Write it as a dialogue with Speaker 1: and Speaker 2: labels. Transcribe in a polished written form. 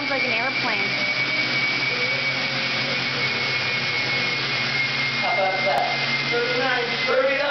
Speaker 1: sounds like an airplane.
Speaker 2: How about that? 39, 39.